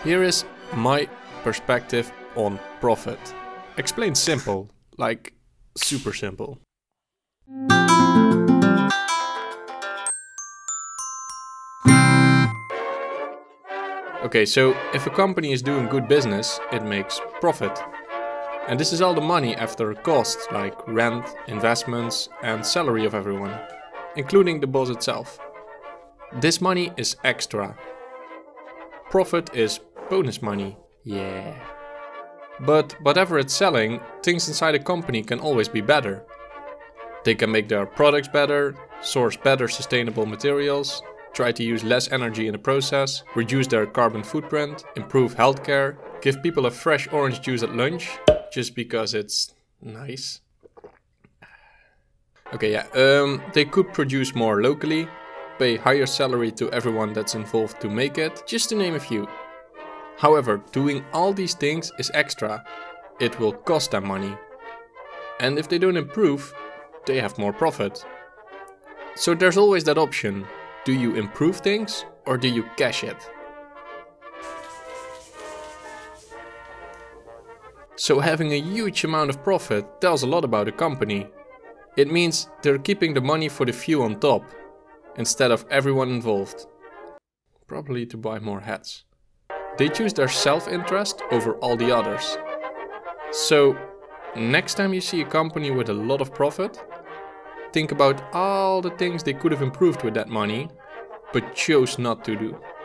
Here is my perspective on profit. Explained simple, like super simple. Okay, so if a company is doing good business, it makes profit. And this is all the money after costs like rent, investments and salary of everyone, including the boss itself. This money is extra. Profit is bonus money, yeah. But whatever it's selling, things inside a company can always be better. They can make their products better, source better sustainable materials, try to use less energy in the process, reduce their carbon footprint, improve healthcare, give people a fresh orange juice at lunch, just because it's nice. Okay, yeah, they could produce more locally, pay higher salary to everyone that's involved to make it, just to name a few. However, doing all these things is extra. It will cost them money. And if they don't improve, they have more profit. So there's always that option. Do you improve things or do you cash it? So having a huge amount of profit tells a lot about a company. It means they're keeping the money for the few on top, instead of everyone involved. Probably to buy more hats. They choose their self-interest over all the others. So, next time you see a company with a lot of profit, think about all the things they could have improved with that money, but chose not to do.